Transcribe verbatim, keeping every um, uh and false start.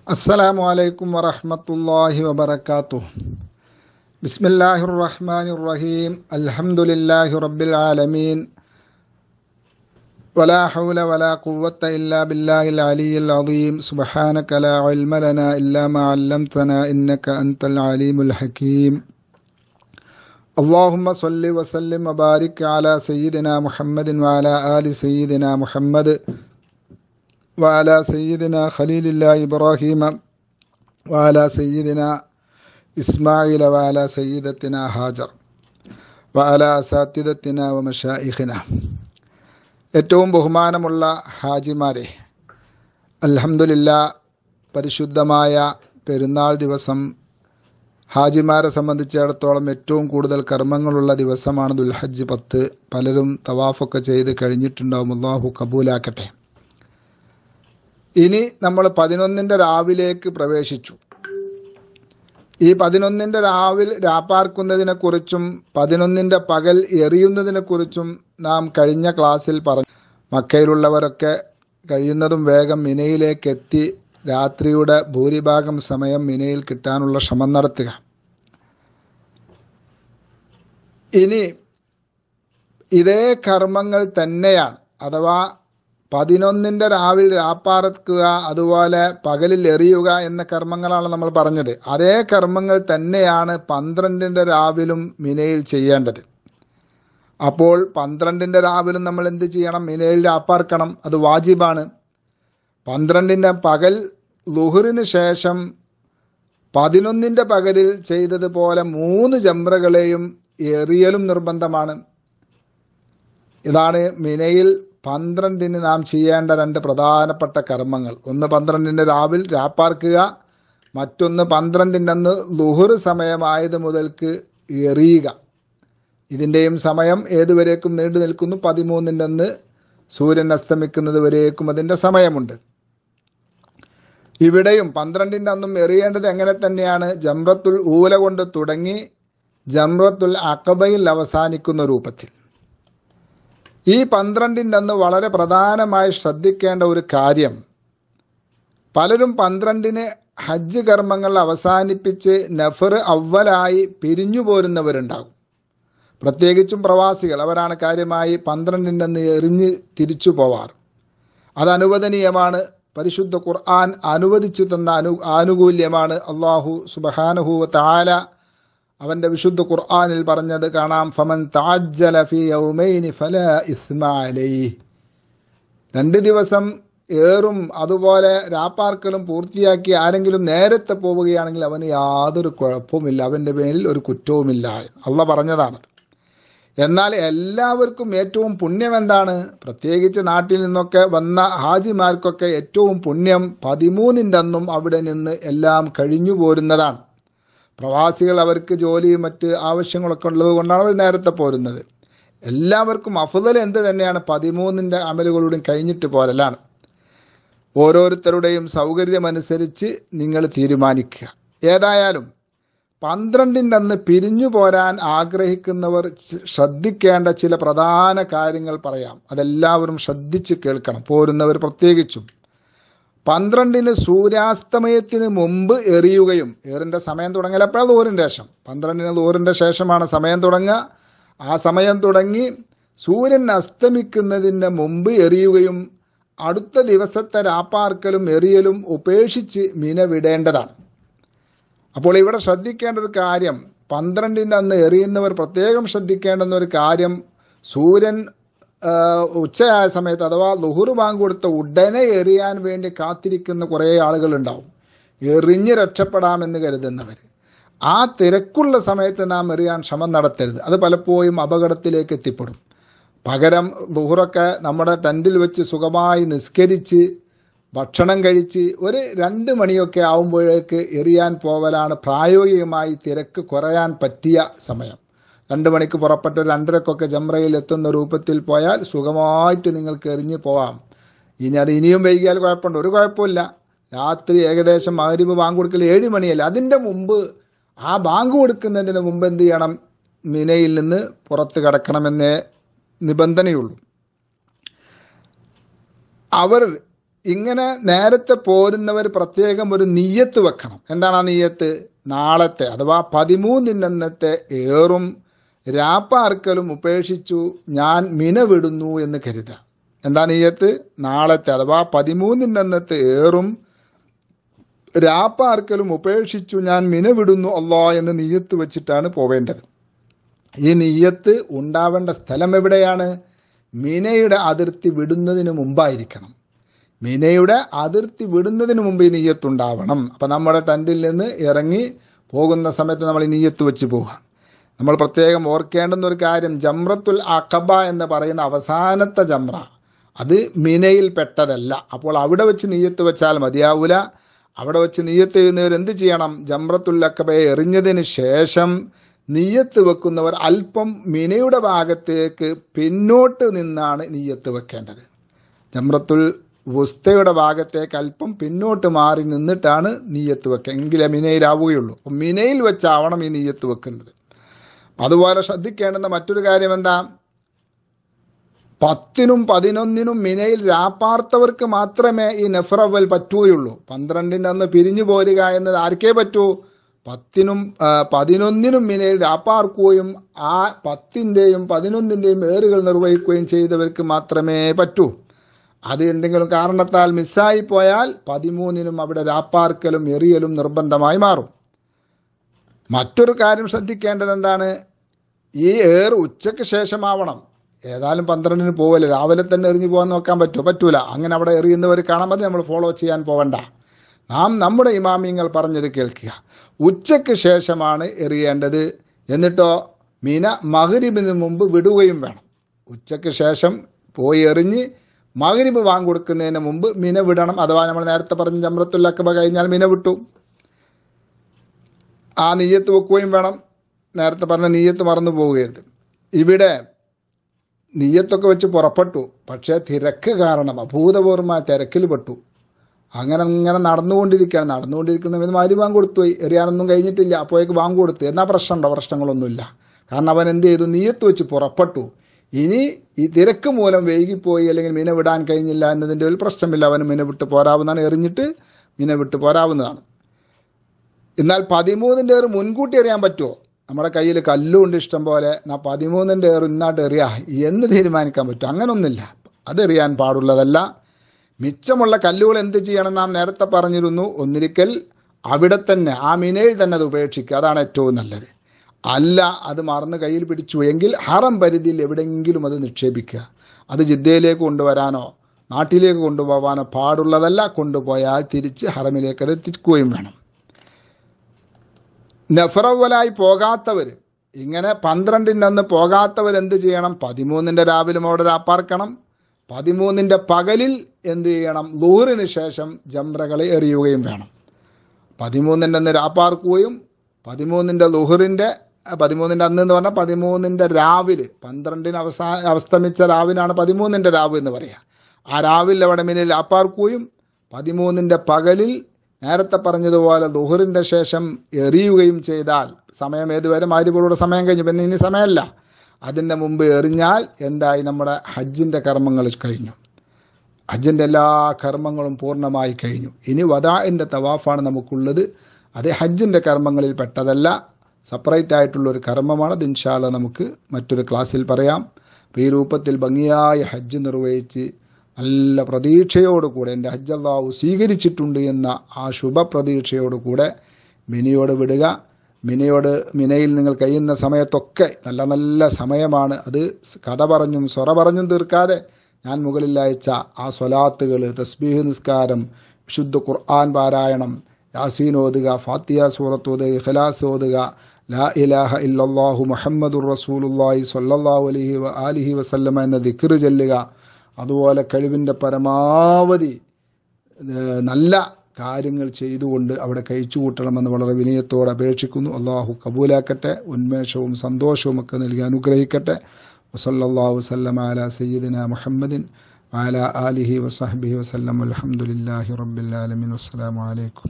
അസ്സലാമു അലൈക്കും വറഹ്മത്തുള്ളാഹി വബറകാതുഹു. ബിസ്മില്ലാഹിർ റഹ്മാനിർ റഹീം. അൽഹംദുലില്ലാഹി റബ്ബിൽ ആലമീൻ. വലാ ഹൗല വലാ ഖുവ്വത ഇല്ലാ ബില്ലാഹിൽ അലിയിൽ അദീം. സുബ്ഹാനക ലാ ഇൽമ ലനാ ഇല്ലാ മാ അല്ലംതനാ ഇന്നക അൻതൽ അലീമുൽ ഹകീം. അല്ലാഹുമ്മ സ്വല്ലി വസല്ലിം വബാരിക് അലാ സയ്യിദിനാ മുഹമ്മദിൻ വഅലാ ആലി സയ്യിദിനാ മുഹമ്മദ് വഅലാ സയ്യിദിനാ ഖലീലില്ലാ ഇബ്രാഹീമ വഅലാ സയ്യിദിനാ ഇസ്മാഈല വഅലാ സയ്യിദത്തിനാ ഹാജർ വഅലാ അസാത്തിദത്തിനാ വമശായിഖിനാ. ഏറ്റവും ബഹുമാനമുള്ള ഹാജിമാരെ, അൽഹംദുലില്ലാഹ്, പരിശുദ്ധമായ പെരുന്നാൾ ദിവസം ഹാജിമാരെ സംബന്ധിച്ചിടത്തോളം ഏറ്റവും കൂടുതൽ കർമ്മങ്ങളുള്ള ദിവസമാണ് ദുൽഹജ്ജ് പത്ത്. പലരും തവാഫൊക്കെ ചെയ്ത് കഴിഞ്ഞിട്ടുണ്ടാവും. അല്ലാഹു കബൂലാക്കട്ടെ. ഇനി നമ്മൾ പതിനൊന്നിൻ്റെ രാവിലേക്ക് പ്രവേശിച്ചു. ഈ പതിനൊന്നിൻ്റെ രാവിൽ രാപ്പാർക്കുന്നതിനെക്കുറിച്ചും പതിനൊന്നിൻ്റെ പകൽ എറിയുന്നതിനെക്കുറിച്ചും നാം കഴിഞ്ഞ ക്ലാസ്സിൽ പറഞ്ഞു. മക്കയിലുള്ളവരൊക്കെ കഴിയുന്നതും വേഗം മിനയിലേക്ക് എത്തി രാത്രിയുടെ ഭൂരിഭാഗം സമയം മിനയിൽ കിട്ടാനുള്ള ശ്രമം നടത്തുക. ഇനി ഇതേ കർമ്മങ്ങൾ തന്നെയാണ്, അഥവാ പതിനൊന്നിൻ്റെ രാവിൽ രാപ്പാർക്കുക, അതുപോലെ പകലിൽ എറിയുക എന്ന കർമ്മങ്ങളാണ് നമ്മൾ പറഞ്ഞത്. അതേ കർമ്മങ്ങൾ തന്നെയാണ് പന്ത്രണ്ടിൻ്റെ രാവിലും മിനയിൽ ചെയ്യേണ്ടത്. അപ്പോൾ പന്ത്രണ്ടിൻ്റെ രാവിലും നമ്മൾ എന്ത് ചെയ്യണം? മിനയിൽ രാപ്പാർക്കണം, അത് വാജിബാണ്. പന്ത്രണ്ടിൻ്റെ പകൽ ളുഹറിന് ശേഷം പതിനൊന്നിൻ്റെ പകലിൽ ചെയ്തതുപോലെ മൂന്ന് ജംറകളെയും എറിയലും നിർബന്ധമാണ്. ഇതാണ് മിനയിൽ പന്ത്രണ്ടിന് നാം ചെയ്യേണ്ട രണ്ട് പ്രധാനപ്പെട്ട കർമ്മങ്ങൾ. ഒന്ന് പന്ത്രണ്ടിൻ്റെ രാവിൽ രാപ്പാർക്കുക, മറ്റൊന്ന് പന്ത്രണ്ടിൻ്റെ അന്ന് ളുഹർ സമയമായത് മുതൽക്ക് എറിയുക. ഇതിൻ്റെയും സമയം ഏതുവരേക്കും നീണ്ടു നിൽക്കുന്നു? പതിമൂന്നിൻ്റെ അന്ന് സൂര്യൻ അസ്തമിക്കുന്നത് വരേക്കും അതിൻ്റെ സമയമുണ്ട്. ഇവിടെയും പന്ത്രണ്ടിൻ്റെ അന്നും എറിയേണ്ടത് എങ്ങനെ തന്നെയാണ്? ജംറത്തുൽ ഊല കൊണ്ട് തുടങ്ങി ജംറത്തുൽ അഖബയിൽ അവസാനിക്കുന്ന രൂപത്തിൽ. ഈ പന്ത്രണ്ടിൻ്റെ അന്ന് വളരെ പ്രധാനമായി ശ്രദ്ധിക്കേണ്ട ഒരു കാര്യം, പലരും പന്ത്രണ്ടിന് ഹജ്ജ് കർമ്മങ്ങൾ അവസാനിപ്പിച്ച് നഫർ അവ്വലായി പിരിഞ്ഞു പോരുന്നവരുണ്ടാകും. പ്രത്യേകിച്ചും പ്രവാസികൾ, അവരാണ് കാര്യമായി പന്ത്രണ്ടിൻ്റെ അന്ന് എറിഞ്ഞ് തിരിച്ചു പോവാറ്. അത് അനുവദനീയമാണ്. പരിശുദ്ധ ഖുർആൻ അനുവദിച്ചു തന്ന അനു ആനുകൂല്യമാണ്. അല്ലാഹു സുബ്ഹാനഹു വ തആല അവൻ്റെ വിശുദ്ധ ഖുർആനിൽ പറഞ്ഞത് കാണാം. ഫമൻ തഅജ്ജല ഫീ യൗമൈനി ഫലാ ഇസ്മ അലൈഹി. രണ്ട് ദിവസം ഏറും അതുപോലെ രാപ്പാർക്കലും പൂർത്തിയാക്കി ആരെങ്കിലും നേരത്തെ പോവുകയാണെങ്കിൽ അവന് യാതൊരു കുഴപ്പവുമില്ല, അവൻ്റെ മേലിൽ ഒരു കുറ്റവുമില്ല. അള്ളാഹ് പറഞ്ഞതാണ്. എന്നാൽ എല്ലാവർക്കും ഏറ്റവും പുണ്യം എന്താണ്? പ്രത്യേകിച്ച് നാട്ടിൽ നിന്നൊക്കെ വന്ന ഹാജിമാർക്കൊക്കെ ഏറ്റവും പുണ്യം പതിമൂന്നിൻ്റെ അന്നും അവിടെ നിന്ന് എല്ലാം കഴിഞ്ഞു പോരുന്നതാണ്. പ്രവാസികൾ അവർക്ക് ജോലിയും മറ്റ് ആവശ്യങ്ങളൊക്കെ ഉള്ളത് കൊണ്ടാണ് അവർ നേരത്തെ പോരുന്നത്. എല്ലാവർക്കും അഫ്ദൽ എന്ത് തന്നെയാണ്? പതിമൂന്നിൻ്റെ അമലുകളുടെയും കഴിഞ്ഞിട്ട് പോരലാണ്. ഓരോരുത്തരുടെയും സൗകര്യമനുസരിച്ച് നിങ്ങൾ തീരുമാനിക്കുക. ഏതായാലും പന്ത്രണ്ടിൻ്റെ അന്ന് പിരിഞ്ഞു പോരാൻ ആഗ്രഹിക്കുന്നവർ ശ്രദ്ധിക്കേണ്ട ചില പ്രധാന കാര്യങ്ങൾ പറയാം. അതെല്ലാവരും ശ്രദ്ധിച്ച് കേൾക്കണം, പോരുന്നവർ പ്രത്യേകിച്ചും. പന്ത്രണ്ടിന് സൂര്യാസ്തമയത്തിന് മുമ്പ് എറിയുകയും, ഏറിൻ്റെ സമയം തുടങ്ങൽ എപ്പോഴാണ്? ദൂറിൻ്റെ ശേഷം. പന്ത്രണ്ടിന് ദൂറിൻ്റെ ശേഷമാണ് സമയം തുടങ്ങുക. ആ സമയം തുടങ്ങി സൂര്യൻ അസ്തമിക്കുന്നതിന് മുമ്പ് എറിയുകയും അടുത്ത ദിവസത്തെ രാപ്പാർക്കലും എറിയലും ഉപേക്ഷിച്ച് മിന വിടേണ്ടതാണ്. അപ്പോൾ ഇവിടെ ശ്രദ്ധിക്കേണ്ട ഒരു കാര്യം, പന്ത്രണ്ടിൻ്റെ അന്ന് എറിയുന്നവർ പ്രത്യേകം ശ്രദ്ധിക്കേണ്ടുന്ന ഒരു കാര്യം, സൂര്യൻ ഉച്ചയായ സമയത്ത് അഥവാ ളുഹർ ബാങ്ക് കൊടുത്ത ഉടനെ എറിയാൻ വേണ്ടി കാത്തിരിക്കുന്ന കുറേ ആളുകളുണ്ടാവും, എറിഞ്ഞ് രക്ഷപ്പെടാമെന്ന് കരുതുന്നവർ. ആ തിരക്കുള്ള സമയത്ത് നാം എറിയാൻ ശ്രമം നടത്തരുത്. അത് പലപ്പോഴും അപകടത്തിലേക്ക് എത്തിപ്പെടും. പകരം ളുഹറൊക്കെ നമ്മുടെ ടെൻറ്റിൽ വെച്ച് സുഖമായി നിസ്കരിച്ച് ഭക്ഷണം കഴിച്ച് ഒരു രണ്ട് മണിയൊക്കെ ആവുമ്പോഴേക്ക് എറിയാൻ പോവലാണ് പ്രായോഗികമായി തിരക്ക് കുറയാൻ പറ്റിയ സമയം. രണ്ട് മണിക്ക് പുറപ്പെട്ട് ഒരു രണ്ടരക്കൊക്കെ ജംറയിൽ എത്തുന്ന രൂപത്തിൽ പോയാൽ സുഖമായിട്ട് നിങ്ങൾക്ക് എറിഞ്ഞ് പോവാം. ഇനി അത് ഇനിയും വൈകിയാൽ കുഴപ്പമുണ്ട്? ഒരു കുഴപ്പമില്ല. രാത്രി ഏകദേശം മഗ്‌രിബ് ബാങ്ക് കൊടുക്കൽ ഏഴ് മണിയല്ല, അതിൻ്റെ മുമ്പ്, ആ ബാങ്ക് കൊടുക്കുന്നതിന് മുമ്പ് എന്ത് ചെയ്യണം? മിനയിൽ നിന്ന് പുറത്ത് കിടക്കണമെന്നേ നിബന്ധനയുള്ളൂ. അവർ ഇങ്ങനെ നേരത്തെ പോരുന്നവർ പ്രത്യേകം ഒരു നിയ്യത്ത് വെക്കണം. എന്താണ് ആ നിയ്യത്ത്? നാളത്തെ അഥവാ പതിമൂന്നിനന്നത്തെ ഏറും രാപ്പാർക്കലും ഉപേക്ഷിച്ചു ഞാൻ മിന വിടുന്നു എന്ന് കരുതുക. എന്താ നിയ്യത്ത്? നാളത്തെ അഥവാ പതിമൂന്നിനന്നത്തെ ഏറും രാപ്പാർക്കലും ഉപേക്ഷിച്ചു ഞാൻ മിന വിടുന്നു അല്ലാ എന്ന് നിയ്യത്ത് വെച്ചിട്ടാണ് പോവേണ്ടത്. ഈ നിയ്യത്ത് ഉണ്ടാവേണ്ട സ്ഥലം എവിടെയാണ്? മിനയുടെ അതിർത്തി വിടുന്നതിന് മുമ്പായിരിക്കണം. മിനയുടെ അതിർത്തി വിടുന്നതിന് മുമ്പ് ഈ നിയ്യത്തുണ്ടാവണം. അപ്പം നമ്മുടെ ടെൻറ്റിൽ നിന്ന് ഇറങ്ങി പോകുന്ന സമയത്ത് നമ്മൾ ഈ നിയ്യത്ത് വെച്ച് പോകാം. നമ്മൾ പ്രത്യേകം ഓർക്കേണ്ടുന്ന ഒരു കാര്യം, ജംറത്തുൽ അഖബ എന്ന് പറയുന്ന അവസാനത്തെ ജംറ അത് മിനയിൽ പെട്ടതല്ല. അപ്പോൾ അവിടെ വെച്ച് നിയ്യത്ത് വെച്ചാൽ മതിയാവൂല. അവിടെ വെച്ച് നിയ്യത്ത് ചെയ്യുന്നവർ എന്ത് ചെയ്യണം? ജംറത്തുൽ അഖബയെ എറിഞ്ഞതിന് ശേഷം നിയ്യത്ത് വെക്കുന്നവർ അല്പം മിനയുടെ ഭാഗത്തേക്ക് പിന്നോട്ട് നിന്നാണ് നിയ്യത്ത് വെക്കേണ്ടത്. ജംറത്തുൽ വുസ്തയുടെ ഭാഗത്തേക്ക് അല്പം പിന്നോട്ട് മാറി നിന്നിട്ടാണ് നിയ്യത്ത് വെക്കുക. എങ്കിലേ മിനയിലാവുകയുള്ളൂ. അപ്പം മിനയിൽ വെച്ചാവണം ഈ നിയ്യത്ത് വെക്കുന്നത്. അതുപോലെ ശ്രദ്ധിക്കേണ്ടുന്ന മറ്റൊരു കാര്യം എന്താ? പത്തിനും പതിനൊന്നിനും മിനയിൽ രാപ്പാർത്തവർക്ക് മാത്രമേ ഈ നഫ്രവൽ പറ്റുകയുള്ളൂ. പന്ത്രണ്ടിൻ്റെ അന്ന് പിരിഞ്ഞു പോരുക എന്നത് ആർക്കേ പറ്റൂ? പത്തിനും പതിനൊന്നിനും മിനയിൽ രാപ്പാർക്കുകയും ആ പത്തിൻ്റെയും പതിനൊന്നിൻ്റെയും ഏറുകൾ നിർവഹിക്കുകയും ചെയ്തവർക്ക് മാത്രമേ പറ്റൂ. അത് എന്തെങ്കിലും കാരണത്താൽ മിസ്സായി പോയാൽ പതിമൂന്നിനും അവിടെ രാപ്പാർക്കലും എറിയലും നിർബന്ധമായി മാറും. മറ്റൊരു കാര്യം ശ്രദ്ധിക്കേണ്ടത് എന്താണ്? ഈ ഏർ ഉച്ചയ്ക്ക് ശേഷമാവണം. ഏതായാലും പന്ത്രണ്ടിന് പോവല്ലേ, രാവിലെ തന്നെ എറിഞ്ഞു പോകാൻ നോക്കാൻ പറ്റുമോ? പറ്റൂല. അങ്ങനെ അവിടെ എറിയുന്നവർ കാണാൻ മതി, നമ്മൾ ഫോളോ ചെയ്യാൻ പോവണ്ട. നാം നമ്മുടെ ഇമാമിങ്ങൾ പറഞ്ഞത് കേൾക്കുക. ഉച്ചയ്ക്ക് ശേഷമാണ് എറിയേണ്ടത്. എന്നിട്ടോ മിന മഗ്രിബിന് മുമ്പ് വിടുകയും വേണം. ഉച്ചയ്ക്ക് ശേഷം പോയി എറിഞ്ഞ് മഗ്രിബ് വാങ്ങി കൊടുക്കുന്നതിന് മുമ്പ് മിന വിടണം. അഥവാ നമ്മൾ നേരത്തെ പറഞ്ഞ ജംറത്തുൽ അഖബ കഴിഞ്ഞാൽ മിന വിട്ടു, ആ നിയ്യത്ത് വെക്കുകയും വേണം. നേരത്തെ പറഞ്ഞ നിയ്യത്ത് മറന്നു പോവുകയരുത്. ഇവിടെ നിയ്യത്തൊക്കെ വെച്ച് പുറപ്പെട്ടു, പക്ഷേ തിരക്ക് കാരണം അഭൂതപൂർവമായ തിരക്കിൽ പെട്ടു. അങ്ങനെ ഇങ്ങനെ നടന്നുകൊണ്ടിരിക്കുകയാണ്. നടന്നുകൊണ്ടിരിക്കുന്ന മാരി വാങ്ങ് കൊടുത്തു പോയി, എറിയാനൊന്നും കഴിഞ്ഞിട്ടില്ല. അപ്പോഴേക്ക് വാങ്ങ് കൊടുത്തു. എന്നാൽ പ്രശ്നമുണ്ടോ? പ്രശ്നങ്ങളൊന്നുമില്ല. കാരണം അവൻ എന്ത് ചെയ്തു? നിയ്യത്ത് വെച്ച് പുറപ്പെട്ടു. ഇനി ഈ തിരക്ക് മൂലം വൈകിപ്പോയി അല്ലെങ്കിൽ മീന വിടാൻ കഴിഞ്ഞില്ല എന്നതിൻ്റെ ഒരു പ്രശ്നമില്ല. അവന് മീന വിട്ട് പോരാവുന്നതാണ്, എറിഞ്ഞിട്ട് മീന വിട്ട് പോരാവുന്നതാണ്. എന്നാൽ പതിമൂന്നിൻ്റെ ഏറ് മുൻകൂട്ടി എറിയാൻ പറ്റുമോ? നമ്മുടെ കയ്യിൽ കല്ലുകൊണ്ട് ഇഷ്ടം പോലെ, നാ പതിമൂന്നിൻ്റെ ഏറ് ഇന്നാട്ട് എറിയാ എന്ന് തീരുമാനിക്കാൻ പറ്റും? അങ്ങനൊന്നുമില്ല. അതെറിയാൻ പാടുള്ളതല്ല. മിച്ചമുള്ള കല്ലുകൾ എന്ത് ചെയ്യണം? നാം നേരത്തെ പറഞ്ഞിരുന്നു, ഒന്നിരിക്കൽ അവിടെ തന്നെ ആ മിനയിൽ തന്നെ അത് ഉപേക്ഷിക്കുക. അതാണ് ഏറ്റവും നല്ലത്. അല്ല അത് മറന്ന് കയ്യിൽ പിടിച്ചു എങ്കിൽ ഹറം പരിധിയിൽ എവിടെയെങ്കിലും അത് നിക്ഷേപിക്കുക. അത് ജിദ്ദയിലേക്ക് കൊണ്ടുവരാനോ നാട്ടിലേക്ക് കൊണ്ടുപോകാനോ പാടുള്ളതല്ല. കൊണ്ടുപോയാൽ തിരിച്ച് ഹറമിലേക്ക് അത് എത്തിക്കുകയും വേണം. നഫ്രവലായി പോകാത്തവർ, ഇങ്ങനെ പന്ത്രണ്ടിൻ്റെ അന്ന് പോകാത്തവർ എന്ത് ചെയ്യണം? പതിമൂന്നിൻ്റെ രാവിലെ അവിടെ രാപ്പാർക്കണം. പതിമൂന്നിൻ്റെ പകലിൽ എന്ത് ചെയ്യണം? ളുഹറിന് ശേഷം ജംറകളെ എറിയുകയും വേണം. പതിമൂന്നിൻ്റെ അന്ന് രാപ്പാർക്കുകയും പതിമൂന്നിൻ്റെ ളുഹറിൻ്റെ പതിമൂന്നിൻ്റെ അന്ന് എന്ന് പറഞ്ഞാൽ പതിമൂന്നിൻ്റെ രാവിലെ, പന്ത്രണ്ടിന് അവസാ അവസ്തമിച്ച രാവിലാണ് പതിമൂന്നിൻ്റെ രാവ് എന്ന് പറയുക. ആ രാവിലെ അവിടെ മിനിൽ രാപ്പാർക്കുകയും പതിമൂന്നിൻ്റെ പകലിൽ നേരത്തെ പറഞ്ഞതുപോലെ ളുഹറിൻ്റെ ശേഷം എറിയുകയും ചെയ്താൽ, സമയം ഏതുവരെ? മഗ്രിബിലൂടെ സമയം കഴിഞ്ഞു, പിന്നെ ഇനി സമയമല്ല. അതിൻ്റെ മുമ്പ് എറിഞ്ഞാൽ എന്തായി? നമ്മുടെ ഹജ്ജിൻ്റെ കർമ്മങ്ങൾ കഴിഞ്ഞു. ഹജ്ജിൻ്റെ എല്ലാ കർമ്മങ്ങളും പൂർണ്ണമായി കഴിഞ്ഞു. ഇനി വദാഇൻ്റെ തവാഫാണ് നമുക്കുള്ളത്. അത് ഹജ്ജിൻ്റെ കർമ്മങ്ങളിൽ പെട്ടതല്ല, സെപ്പറേറ്റ് ആയിട്ടുള്ളൊരു കർമ്മമാണ്. അത് ഇൻഷാ അല്ലാഹ് നമുക്ക് മറ്റൊരു ക്ലാസ്സിൽ പറയാം. അപ്പോൾ ഈ രൂപത്തിൽ ഭംഗിയായ ഹജ്ജ് നിർവഹിച്ച് നല്ല പ്രതീക്ഷയോടുകൂടെ എൻ്റെ ഹജ്ജ് അല്ലാഹു സ്വീകരിച്ചിട്ടുണ്ട് എന്ന ആ ശുഭപ്രതീക്ഷയോടുകൂടെ മിനിയോട് വിടുക. മിനയോട് മിനയിൽ നിങ്ങൾ കഴിയുന്ന സമയത്തൊക്കെ നല്ല നല്ല സമയമാണ്. അത് കഥ പറഞ്ഞും സൊറ പറഞ്ഞും തീർക്കാതെ ഞാൻ മുകളിൽ അയച്ച ആ സ്വലാത്തുകൾ, തസ്ബീഹ് നിസ്കാരം, വിശുദ്ധ ഖുർആൻ പാരായണം, യാസീൻ ഓതുക, ഫാത്തിഹ സൂറത്ത് ഓതുക, ഇഖ്ലാസ് ഓതുക, ലാ ഇലാഹ ഇല്ലല്ലാഹു മുഹമ്മദുർ റസൂലുള്ളാഹി സ്വല്ലല്ലാഹു അലൈഹി വ ആലിഹി വസല്ലമ എന്ന ദിക്ർ ചൊല്ലുക. അതുപോലെ കഴിവിൻ്റെ പരമാവധി നല്ല കാര്യങ്ങൾ ചെയ്തുകൊണ്ട് അവിടെ കഴിച്ചു കൂട്ടണമെന്ന് വളരെ വിനയത്തോടെ അപേക്ഷിക്കുന്നു. അള്ളാഹു കബൂലാക്കട്ടെ, ഉന്മേഷവും സന്തോഷവും ഒക്കെ നൽകി അനുഗ്രഹിക്കട്ടെ. വസല്ലല്ലാഹു വസല്ലമ അലാ സയ്യിദിനാ മുഹമ്മദിൻ വഅലാ ആലിഹി വസഹ്ബിഹി വസല്ലം. അൽഹംദുലില്ലാഹി റബ്ബിൽ ആലമീൻ. അസ്സലാമു അലൈക്കും.